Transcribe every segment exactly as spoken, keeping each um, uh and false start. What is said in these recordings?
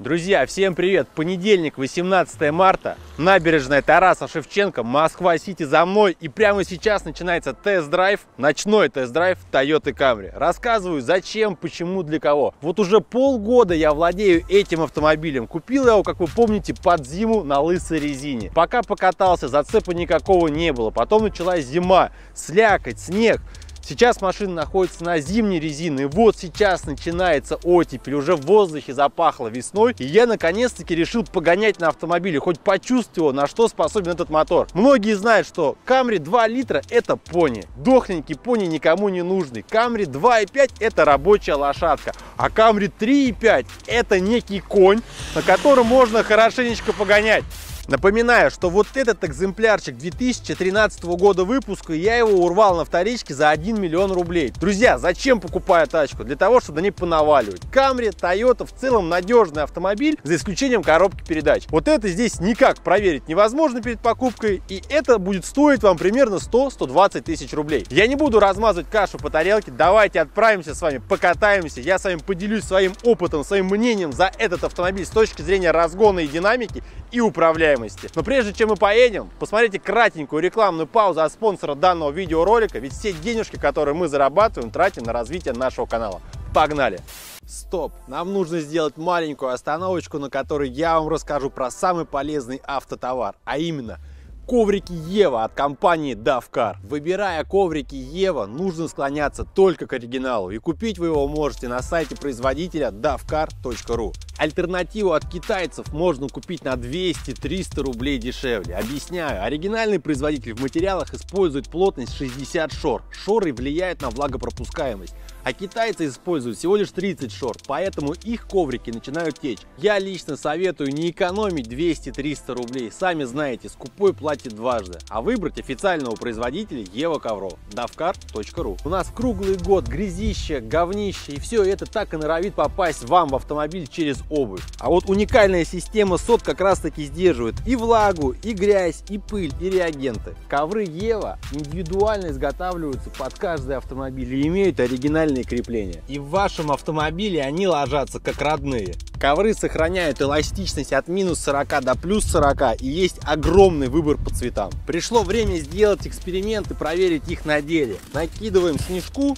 Друзья, всем привет! Понедельник, восемнадцатое марта, набережная Тараса Шевченко, Москва-Сити за мной. И прямо сейчас начинается тест-драйв, ночной тест-драйв Toyota Camry. Рассказываю, зачем, почему, для кого. Вот уже полгода я владею этим автомобилем. Купил я его, как вы помните, под зиму на лысой резине. Пока покатался, зацепа никакого не было. Потом началась зима, слякоть, снег. Сейчас машина находится на зимней резине, и вот сейчас начинается оттепель, уже в воздухе запахло весной, и я наконец-таки решил погонять на автомобиле, хоть почувствовал, на что способен этот мотор. Многие знают, что Camry два литра это пони, дохленький пони никому не нужный. Camry два и пять это рабочая лошадка, а Camry три и пять это некий конь, на котором можно хорошенечко погонять. Напоминаю, что вот этот экземплярчик две тысячи тринадцатого года выпуска, я его урвал на вторичке за один миллион рублей. Друзья, зачем покупаю тачку? Для того, чтобы на ней понаваливать. Camry, Toyota, в целом надежный автомобиль, за исключением коробки передач. Вот это здесь никак проверить невозможно перед покупкой, и это будет стоить вам примерно сто — сто двадцать тысяч рублей. Я не буду размазывать кашу по тарелке, давайте отправимся с вами, покатаемся, я с вами поделюсь своим опытом, своим мнением за этот автомобиль с точки зрения разгона и динамики и управляемости. Но прежде чем мы поедем, посмотрите кратенькую рекламную паузу от спонсора данного видеоролика, ведь все денежки, которые мы зарабатываем, тратим на развитие нашего канала. Погнали! Стоп! Нам нужно сделать маленькую остановочку, на которой я вам расскажу про самый полезный автотовар, а именно коврики Ева от компании Давкар. Выбирая коврики Ева, нужно склоняться только к оригиналу, и купить вы его можете на сайте производителя давкар точка ру. Альтернативу от китайцев можно купить на двести — триста рублей дешевле. Объясняю, оригинальный производитель в материалах использует плотность шестьдесят шор. Шоры влияют на влагопропускаемость, а китайцы используют всего лишь тридцать шор, поэтому их коврики начинают течь. Я лично советую не экономить двести — триста рублей, сами знаете, скупой платит дважды, а выбрать официального производителя Ева ковров давкар точка ру. У нас круглый год грязище, говнище, и все это так и норовит попасть вам в автомобиль через обувь. А вот уникальная система сот как раз таки сдерживает и влагу, и грязь, и пыль, и реагенты. Ковры Ева индивидуально изготавливаются под каждый автомобиль и имеют оригинальные крепления. И в вашем автомобиле они ложатся как родные. Ковры сохраняют эластичность от минус сорока до плюс сорока, и есть огромный выбор по цветам. Пришло время сделать эксперимент и проверить их на деле. Накидываем снежку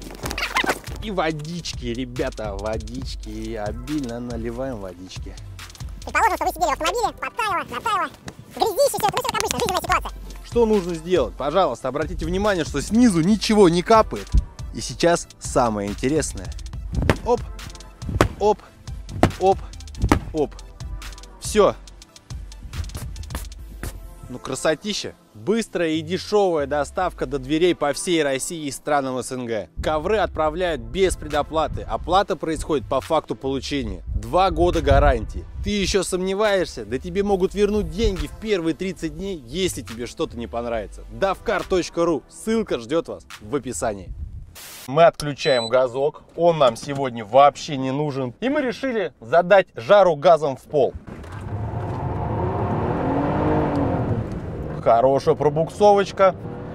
и водички, ребята, водички, обильно наливаем водички. Предположим, что вы сидели в автомобиле, подтаяло, натаяло, грязище, все это, ну, все как обычно, жизненная ситуация. Что нужно сделать? Пожалуйста, обратите внимание, что снизу ничего не капает. И сейчас самое интересное. Оп, оп, оп, оп. Все. Ну, красотища. Быстрая и дешевая доставка до дверей по всей России и странам СНГ. Ковры отправляют без предоплаты. Оплата происходит по факту получения. Два года гарантии. Ты еще сомневаешься? Да тебе могут вернуть деньги в первые тридцать дней, если тебе что-то не понравится. давкар точка ру. Ссылка ждет вас в описании. Мы отключаем газок. Он нам сегодня вообще не нужен. И мы решили задать жару газом в пол. Хорошая пробуксовочка.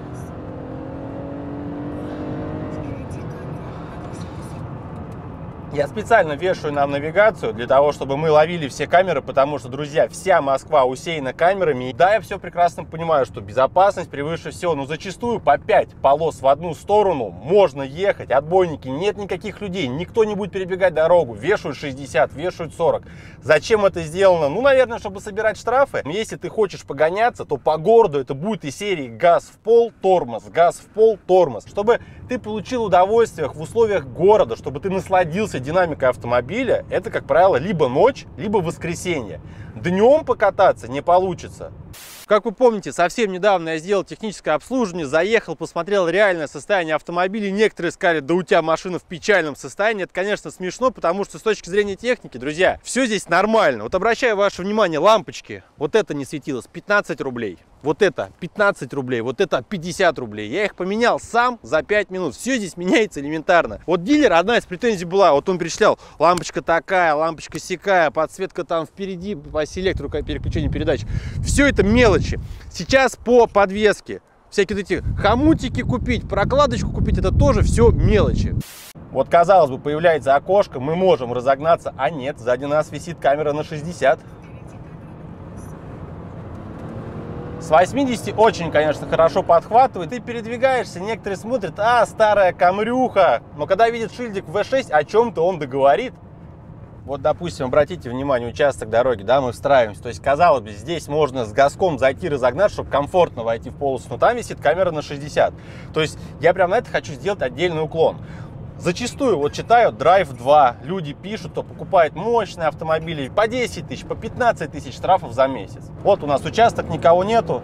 Я специально вешаю нам навигацию для того, чтобы мы ловили все камеры, потому что, друзья, вся Москва усеяна камерами. Да, я все прекрасно понимаю, что безопасность превыше всего, но зачастую по пять полос в одну сторону можно ехать, отбойники, нет никаких людей, никто не будет перебегать дорогу, вешают шестьдесят, вешают сорок. Зачем это сделано? Ну, наверное, чтобы собирать штрафы. Если ты хочешь погоняться, то по городу это будет из серии газ в пол, тормоз, газ в пол, тормоз. Чтобы ты получил удовольствие в условиях города, чтобы ты насладился динамикой автомобиля, это, как правило, либо ночь, либо воскресенье. Днем покататься не получится. Как вы помните, совсем недавно я сделал техническое обслуживание, заехал, посмотрел реальное состояние автомобиля. Некоторые сказали, да у тебя машина в печальном состоянии. Это, конечно, смешно, потому что с точки зрения техники, друзья, все здесь нормально. Вот обращаю ваше внимание, лампочки. Вот это не светилось, пятнадцать рублей. Вот это пятнадцать рублей, вот это пятьдесят рублей. Я их поменял сам за пять минут. Все здесь меняется элементарно. Вот дилер, одна из претензий была, вот он перечислял, лампочка такая, лампочка сякая, подсветка там впереди, по оси электро, переключение передач. Все это мелочи. Сейчас по подвеске всякие вот эти хомутики купить, прокладочку купить, это тоже все мелочи. Вот, казалось бы, появляется окошко, мы можем разогнаться, а нет, сзади нас висит камера на шестьдесят. С восьмидесяти очень, конечно, хорошо подхватывает. Ты передвигаешься, некоторые смотрят, а, старая камрюха. Но когда видит шильдик вэ шесть, о чем-то он договорит. Вот, допустим, обратите внимание, участок дороги, да, мы встраиваемся. То есть, казалось бы, здесь можно с газком зайти, разогнать, чтобы комфортно войти в полосу. Но там висит камера на шестьдесят. То есть, я прям на это хочу сделать отдельный уклон. Зачастую, вот читаю, драйв два, люди пишут, кто покупает мощные автомобили по десять тысяч, по пятнадцать тысяч штрафов за месяц. Вот у нас участок, никого нету.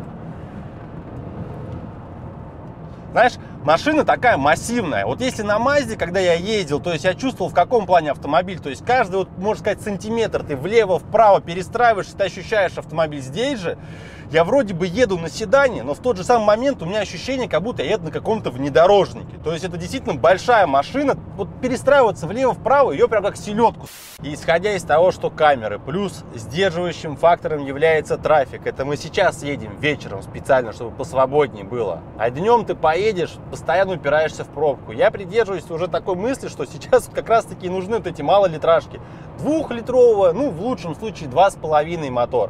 Знаешь, машина такая массивная. Вот если на Мазде, когда я ездил, то есть я чувствовал, в каком плане автомобиль. То есть каждый, вот, можно сказать, сантиметр ты влево-вправо перестраиваешься, ты ощущаешь автомобиль. Здесь же я вроде бы еду на седане, но в тот же самый момент у меня ощущение, как будто я еду на каком-то внедорожнике. То есть это действительно большая машина. Вот перестраиваться влево-вправо, ее прям как селедку. И исходя из того, что камеры, плюс сдерживающим фактором является трафик. Это мы сейчас едем вечером специально, чтобы посвободнее было. А днем ты поедешь, постоянно упираешься в пробку. Я придерживаюсь уже такой мысли, что сейчас как раз-таки нужны вот эти малолитражки. Двухлитрового, ну в лучшем случае два с половиной мотор.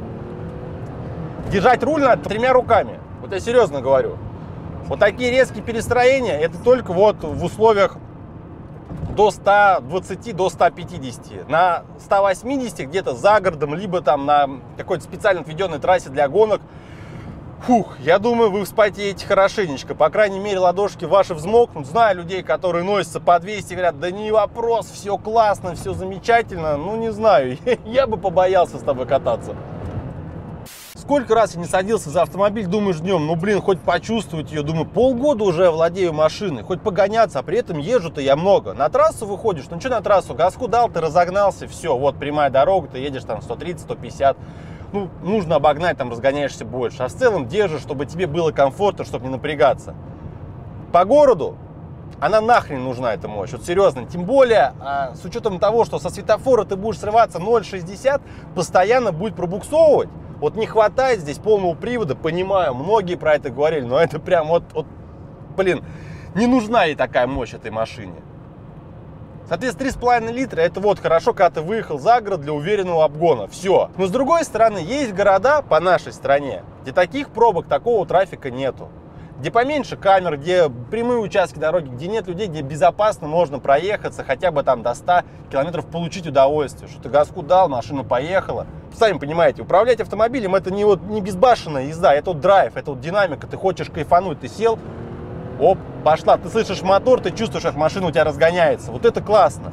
Держать руль надо тремя руками. Вот я серьезно говорю. Вот такие резкие перестроения, это только вот в условиях до ста двадцати, до ста пятидесяти. На ста восьмидесяти где-то за городом, либо там на какой-то специально отведенной трассе для гонок. Фух, я думаю, вы вспотеете хорошенечко. По крайней мере, ладошки ваши взмокнут. Знаю людей, которые носятся по двести, говорят, да не вопрос, все классно, все замечательно. Ну, не знаю, я бы побоялся с тобой кататься. Сколько раз я не садился за автомобиль, думаешь днем, ну блин, хоть почувствовать ее, думаю, полгода уже владею машиной, хоть погоняться, а при этом езжу-то я много. На трассу выходишь, ну что на трассу, газку дал, ты разогнался, все, вот прямая дорога, ты едешь там сто тридцать — сто пятьдесят, ну нужно обогнать, там разгоняешься больше, а в целом держишь, чтобы тебе было комфортно, чтобы не напрягаться. По городу она нахрен нужна, эта мощь, вот серьезно, тем более а, с учетом того, что со светофора ты будешь срываться ноль шестьдесят, постоянно будет пробуксовывать. Вот не хватает здесь полного привода, понимаю, многие про это говорили, но это прям вот, вот, блин, не нужна ей такая мощь этой машине. Соответственно, три с половиной литра, это вот хорошо, когда ты выехал за город для уверенного обгона, все. Но с другой стороны, есть города по нашей стране, где таких пробок, такого трафика нету. Где поменьше камер, где прямые участки дороги, где нет людей, где безопасно можно проехаться, хотя бы там до ста километров, получить удовольствие. Что ты газку дал, машина поехала. Сами понимаете, управлять автомобилем это не, вот, не безбашенная езда, это вот драйв, это вот динамика. Ты хочешь кайфануть, ты сел, оп, пошла. Ты слышишь мотор, ты чувствуешь, как машина у тебя разгоняется. Вот это классно.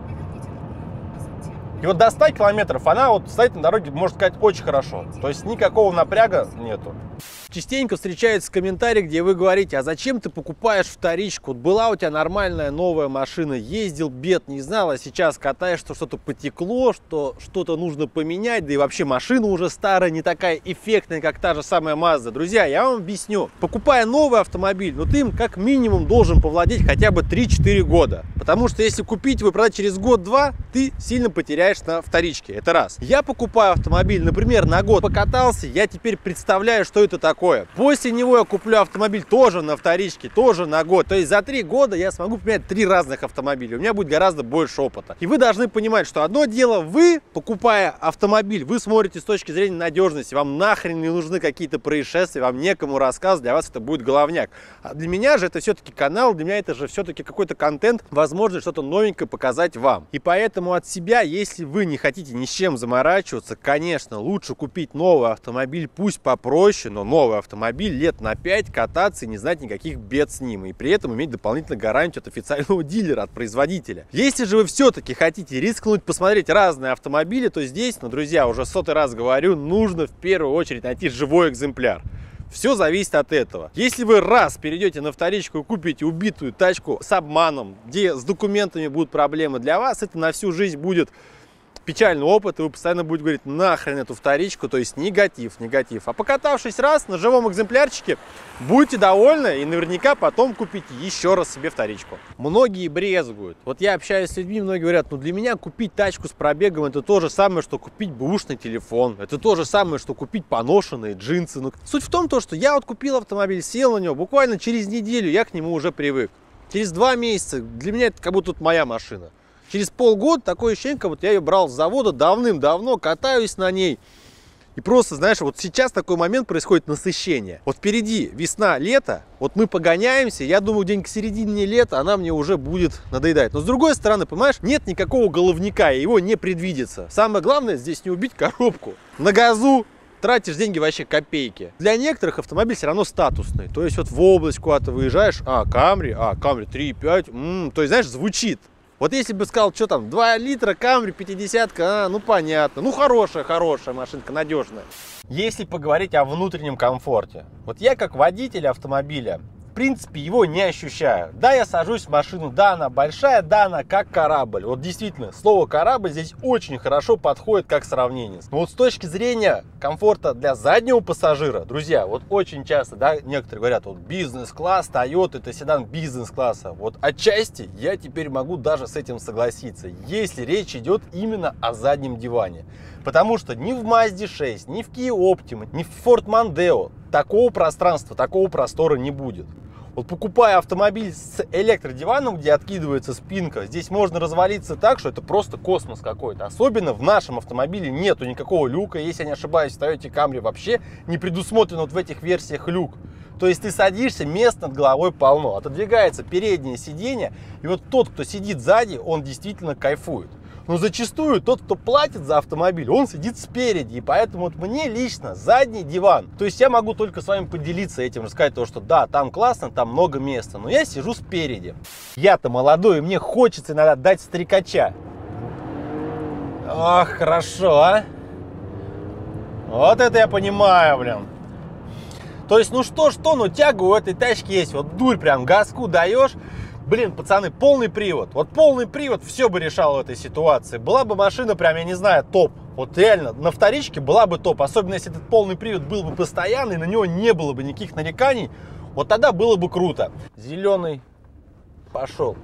И вот до ста километров она вот стоит на дороге, можно сказать, очень хорошо. То есть никакого напряга нету. Частенько встречаются комментарии, где вы говорите, а зачем ты покупаешь вторичку? Вот была у тебя нормальная новая машина, ездил, бед не знал, а сейчас катаешь, что что-то потекло, что что-то нужно поменять, да и вообще машина уже старая, не такая эффектная, как та же самая Mazda. Друзья, я вам объясню. Покупая новый автомобиль, ну ты им как минимум должен повладеть хотя бы три-четыре года. Потому что если купить его и продать через год-два, ты сильно потеряешь на вторичке. Это раз. Я покупаю автомобиль, например, на год покатался, я теперь представляю, что это такое. После него я куплю автомобиль тоже на вторичке, тоже на год. То есть за три года я смогу поменять три разных автомобиля. У меня будет гораздо больше опыта. И вы должны понимать, что одно дело, вы, покупая автомобиль, вы смотрите с точки зрения надежности. Вам нахрен не нужны какие-то происшествия, вам некому рассказывать, для вас это будет головняк. А для меня же это все-таки канал, для меня это же все-таки какой-то контент, возможно, что-то новенькое показать вам. И поэтому от себя, если вы не хотите ни с чем заморачиваться, конечно, лучше купить новый автомобиль, пусть попроще, но новый автомобиль лет на пять, кататься и не знать никаких бед с ним. И при этом иметь дополнительную гарантию от официального дилера, от производителя. Если же вы все-таки хотите рискнуть, посмотреть разные автомобили, то здесь, ну, друзья, уже сотый раз говорю, нужно в первую очередь найти живой экземпляр. Все зависит от этого. Если вы раз перейдете на вторичку и купите убитую тачку с обманом, где с документами будут проблемы для вас, это на всю жизнь будет печальный опыт, и вы постоянно будете говорить, нахрен эту вторичку, то есть негатив, негатив. А покатавшись раз на живом экземплярчике, будете довольны и наверняка потом купите еще раз себе вторичку. Многие брезгуют. Вот я общаюсь с людьми, многие говорят, ну для меня купить тачку с пробегом это то же самое, что купить бэушный телефон. Это то же самое, что купить поношенные джинсы. Но суть в том, то, что я вот купил автомобиль, сел на него, буквально через неделю я к нему уже привык. Через два месяца для меня это как будто тут моя машина. Через полгода такое ощущение, как будто я ее брал с завода давным-давно, катаюсь на ней. И просто, знаешь, вот сейчас такой момент происходит насыщение. Вот впереди весна, лето, вот мы погоняемся, я думаю, день к середине лета она мне уже будет надоедать. Но с другой стороны, понимаешь, нет никакого головника, и его не предвидится. Самое главное здесь не убить коробку. На газу тратишь деньги вообще копейки. Для некоторых автомобиль все равно статусный. То есть вот в область куда-то выезжаешь, а, Камри, а, Камри три и пять, м-м, то есть, знаешь, звучит. Вот если бы сказал, что там, два литра, Камри, пятидесятка, а, ну понятно. Ну хорошая, хорошая машинка, надежная. Если поговорить о внутреннем комфорте. Вот я как водитель автомобиля, в принципе, его не ощущаю. Да, я сажусь в машину, да, она большая, да, она как корабль. Вот действительно, слово корабль здесь очень хорошо подходит как сравнение. Но вот с точки зрения комфорта для заднего пассажира, друзья, вот очень часто, да, некоторые говорят, вот бизнес-класс, Toyota, это седан бизнес-класса. Вот отчасти я теперь могу даже с этим согласиться, если речь идет именно о заднем диване. Потому что ни в Mazda шесть, ни в Kia Optima, ни в Ford Mondeo такого пространства, такого простора не будет. Вот покупая автомобиль с электродиваном, где откидывается спинка, здесь можно развалиться так, что это просто космос какой-то. Особенно в нашем автомобиле нету никакого люка. Если я не ошибаюсь, в Toyota Camry вообще не предусмотрен вот в этих версиях люк. То есть ты садишься, мест над головой полно. Отодвигается переднее сиденье, и вот тот, кто сидит сзади, он действительно кайфует. Но зачастую тот, кто платит за автомобиль, он сидит спереди. И поэтому вот мне лично задний диван. То есть я могу только с вами поделиться этим, рассказать то, что да, там классно, там много места. Но я сижу спереди. Я-то молодой, и мне хочется иногда дать стрекача. Ох, хорошо, а? Вот это я понимаю, блин. То есть, ну что-что, но тяга у этой тачки есть. Вот дурь прям, газку даешь. Блин, пацаны, полный привод. Вот полный привод все бы решал в этой ситуации. Была бы машина прям, я не знаю, топ. Вот реально, на вторичке была бы топ. Особенно, если этот полный привод был бы постоянный, на него не было бы никаких нареканий. Вот тогда было бы круто. Зеленый пошел.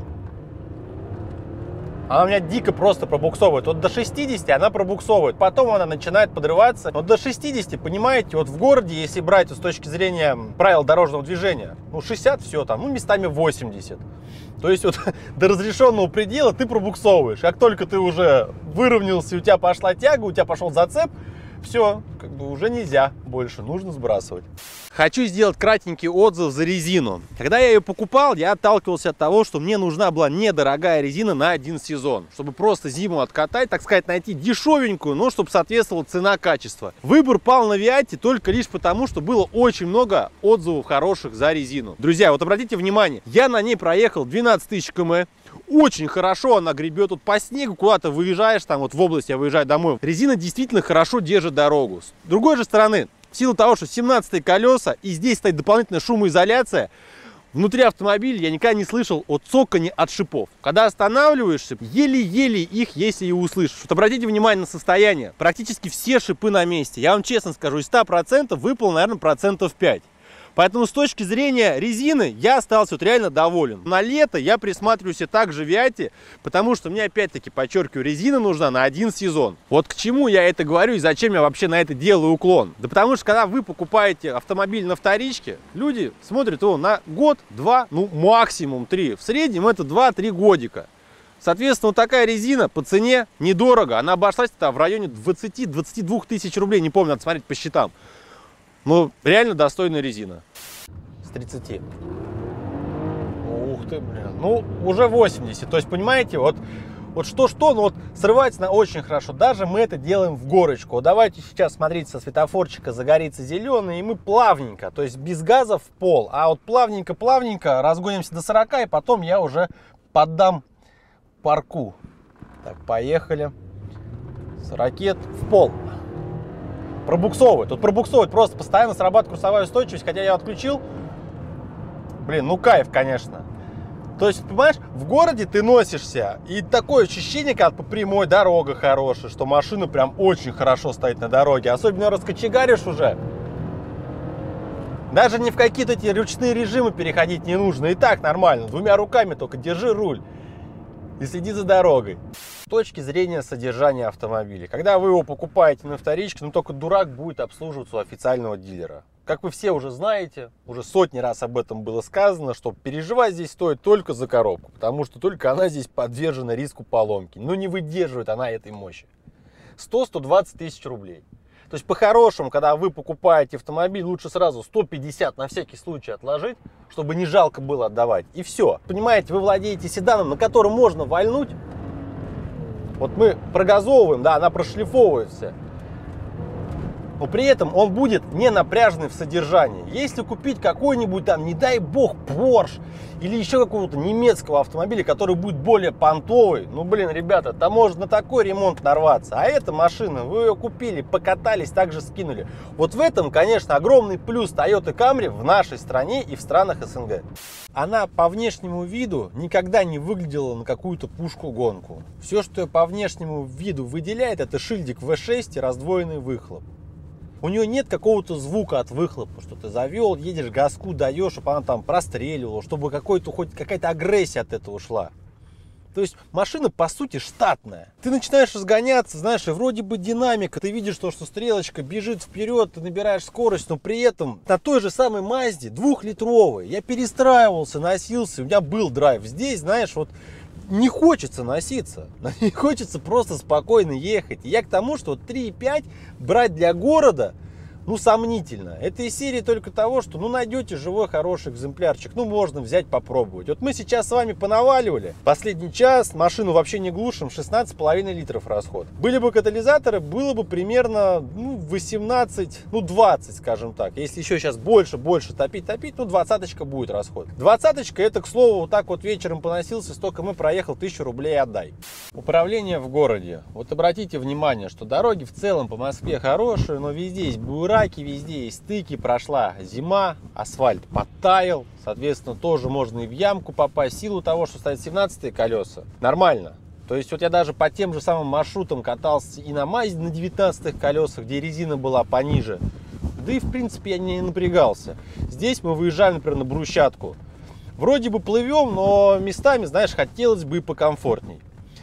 Она у меня дико просто пробуксовывает. Вот до шестидесяти она пробуксовывает. Потом она начинает подрываться. Но до шестидесяти, понимаете, вот в городе, если брать с точки зрения правил дорожного движения, ну шестьдесят все там, ну местами восемьдесят. То есть вот до разрешенного предела ты пробуксовываешь. Как только ты уже выровнялся, у тебя пошла тяга, у тебя пошел зацеп, все, как бы уже нельзя больше, нужно сбрасывать. Хочу сделать кратенький отзыв за резину. Когда я ее покупал, я отталкивался от того, что мне нужна была недорогая резина на один сезон. Чтобы просто зиму откатать, так сказать, найти дешевенькую, но чтобы соответствовала цена-качество. Выбор пал на Виате только лишь потому, что было очень много отзывов хороших за резину. Друзья, вот обратите внимание, я на ней проехал двенадцать тысяч километров. Очень хорошо она гребет вот по снегу, куда-то выезжаешь, там вот в область я выезжаю домой. Резина действительно хорошо держит дорогу. С другой же стороны, в силу того, что семнадцатые колеса и здесь стоит дополнительная шумоизоляция, внутри автомобиля я никогда не слышал от цокани от шипов. Когда останавливаешься, еле-еле их, если и услышишь. Вот обратите внимание на состояние. Практически все шипы на месте. Я вам честно скажу, из ста процентов выпало, наверное, процентов пять. Поэтому с точки зрения резины я остался вот реально доволен. На лето я присматриваюсь и также в Виате, потому что мне опять-таки, подчеркиваю, резина нужна на один сезон. Вот к чему я это говорю и зачем я вообще на это делаю уклон. Да потому что когда вы покупаете автомобиль на вторичке, люди смотрят его на год, два, ну максимум три. В среднем это два-три годика. Соответственно, вот такая резина по цене недорого. Она обошлась в районе двадцати-двадцати двух тысяч рублей, не помню, надо смотреть по счетам. Ну, реально достойная резина. С тридцати. Ух ты, блин. Ну, уже восемьдесят. То есть, понимаете, вот вот что-что, но вот срывается на очень хорошо. Даже мы это делаем в горочку. Давайте сейчас, смотрите, со светофорчика загорится зеленый, и мы плавненько, то есть без газа в пол. А вот плавненько-плавненько разгонимся до сорока, и потом я уже поддам парку. Так, поехали. С ракет в пол. Пробуксовывает. Тут пробуксовывает, просто постоянно срабатывает курсовая устойчивость, хотя я отключил. Блин, ну кайф, конечно. То есть, понимаешь, в городе ты носишься, и такое ощущение, как по прямой дорога хорошая, что машина прям очень хорошо стоит на дороге. Особенно раскочегаришь уже. Даже ни в какие-то эти ручные режимы переходить не нужно. И так нормально. Двумя руками только держи руль и следи за дорогой. С точки зрения содержания автомобиля. Когда вы его покупаете на вторичке, ну только дурак будет обслуживаться у официального дилера. как вы все уже знаете, уже сотни раз об этом было сказано, что переживать здесь стоит только за коробку, потому что только она здесь подвержена риску поломки. Ну не выдерживает она этой мощи. сто — сто двадцать тысяч рублей. То есть по-хорошему, когда вы покупаете автомобиль, лучше сразу сто пятьдесят на всякий случай отложить, чтобы не жалко было отдавать. И все. Понимаете, вы владеете седаном, на котором можно вальнуть. Вот мы прогазовываем, да, она прошлифовывается. Но при этом он будет не напряженный в содержании. Если купить какой-нибудь там, не дай бог, Porsche или еще какого-то немецкого автомобиля, который будет более понтовый, ну блин, ребята, там можно на такой ремонт нарваться. А эта машина, вы ее купили, покатались, также скинули. Вот в этом, конечно, огромный плюс Toyota Camry в нашей стране и в странах СНГ. Она по внешнему виду никогда не выглядела на какую-то пушку-гонку. Все, что ее по внешнему виду выделяет, это шильдик вэ шесть и раздвоенный выхлоп. У нее нет какого-то звука от выхлопа, что ты завел, едешь, газку даешь, чтобы она там простреливала, чтобы какой-то, хоть какая-то агрессия от этого шла. То есть машина, по сути, штатная. Ты начинаешь разгоняться, знаешь, и вроде бы динамика, ты видишь то, что стрелочка бежит вперед, ты набираешь скорость, но при этом на той же самой Мазде, двухлитровой, я перестраивался, носился, у меня был драйв. Здесь, знаешь, вот не хочется носиться, не хочется просто спокойно ехать. И я к тому, что три и пять брать для города, ну, сомнительно. Это из серии только того, что, ну, найдете живой хороший экземплярчик, ну, можно взять, попробовать. Вот мы сейчас с вами понаваливали. Последний час, машину вообще не глушим, шестнадцать с половиной литров расход. Были бы катализаторы, было бы примерно, ну, восемнадцать, ну, двадцать, скажем так. Если еще сейчас больше, больше топить, топить, ну, двадцаточка будет расход. Двадцаточка, это, к слову, вот так вот вечером поносился, столько мы проехал, тысячу рублей отдай. Управление в городе. Вот обратите внимание, что дороги в целом по Москве хорошие, но везде есть буйра, везде есть стыки, прошла зима, асфальт подтаял, соответственно, тоже можно и в ямку попасть, в силу того, что стоят семнадцатые колеса. Нормально. То есть вот я даже по тем же самым маршрутам катался и на Мазде на девятнадцатых колесах, где резина была пониже, да и в принципе я не напрягался. Здесь мы выезжаем, например, на брусчатку. Вроде бы плывем, но местами, знаешь, хотелось бы и покомфортней.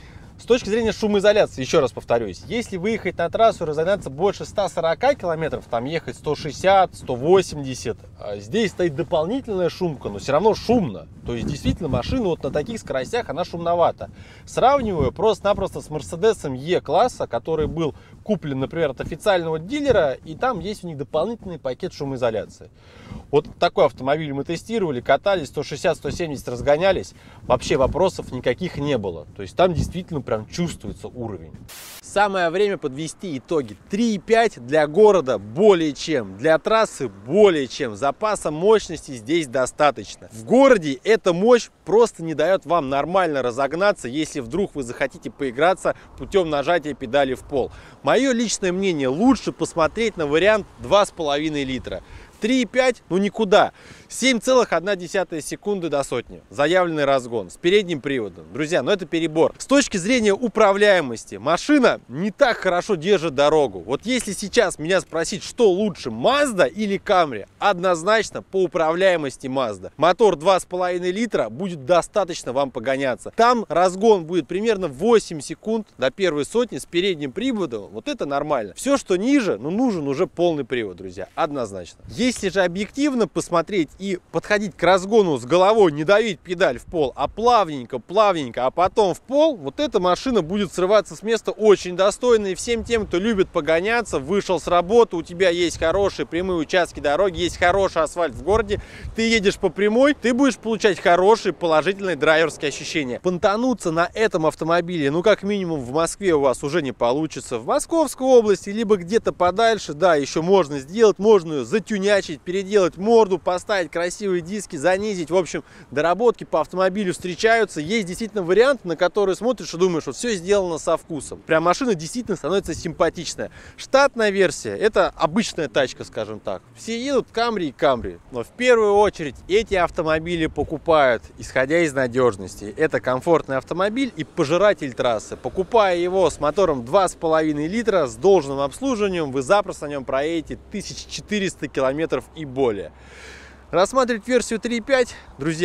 С точки зрения шумоизоляции, еще раз повторюсь, если выехать на трассу и разогнаться больше ста сорока километров, там ехать сто шестьдесят — сто восемьдесят, здесь стоит дополнительная шумка, но все равно шумно. То есть действительно машина вот на таких скоростях, она шумновата. Сравниваю просто-напросто с Мерседесом Е-класса, который был куплен, например, от официального дилера, и там есть у них дополнительный пакет шумоизоляции. Вот такой автомобиль мы тестировали, катались, сто шестьдесят — сто семьдесят разгонялись, вообще вопросов никаких не было. То есть там действительно прям чувствуется уровень. Самое время подвести итоги. три и пять для города более чем, для трассы более чем. Запаса мощности здесь достаточно. В городе эта мощь просто не дает вам нормально разогнаться, если вдруг вы захотите поиграться путем нажатия педали в пол. Мое личное мнение, лучше посмотреть на вариант два с половиной литра. три и пять, ну никуда. семь целых одна десятая секунды до сотни. Заявленный разгон с передним приводом. Друзья, ну это перебор. С точки зрения управляемости, машина не так хорошо держит дорогу. Вот если сейчас меня спросить, что лучше, Mazda или Camry, однозначно по управляемости Mazda. Мотор два с половиной литра будет достаточно вам погоняться. Там разгон будет примерно восемь секунд до первой сотни с передним приводом. Вот это нормально. Все, что ниже, ну нужен уже полный привод, друзья. Однозначно. Если же объективно посмотреть и подходить к разгону с головой, не давить педаль в пол, а плавненько, плавненько, а потом в пол, вот эта машина будет срываться с места очень достойно. И всем тем, кто любит погоняться, вышел с работы, у тебя есть хорошие прямые участки дороги, есть хороший асфальт в городе, ты едешь по прямой, ты будешь получать хорошие положительные драйверские ощущения. Понтануться на этом автомобиле, ну как минимум в Москве у вас уже не получится. В Московской области, либо где-то подальше, да, еще можно сделать, можно ее затюнять, переделать морду, поставить красивые диски, занизить. В общем, доработки по автомобилю встречаются. Есть действительно вариант, на который смотришь и думаешь, что все сделано со вкусом. Прям машина действительно становится симпатичная. Штатная версия — это обычная тачка, скажем так. Все едут Camry и Camry. Но в первую очередь эти автомобили покупают, исходя из надежности. Это комфортный автомобиль и пожиратель трассы. Покупая его с мотором два с половиной литра, с должным обслуживанием, вы запросто на нем проедете тысячу четыреста километров и более. Рассматривать версию три и пять, друзья,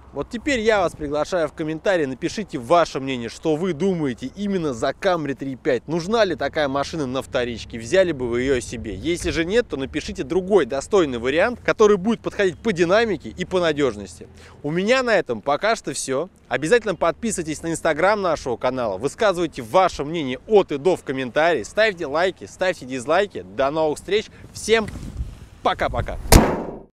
Вот теперь я вас приглашаю в комментарии, напишите ваше мнение, что вы думаете именно за Camry три пять. Нужна ли такая машина на вторичке, взяли бы вы ее себе? Если же нет, то напишите другой достойный вариант, который будет подходить по динамике и по надежности. У меня на этом пока что все. Обязательно подписывайтесь на инстаграм нашего канала, высказывайте ваше мнение от и до в комментарии, ставьте лайки, ставьте дизлайки. До новых встреч, всем пока-пока!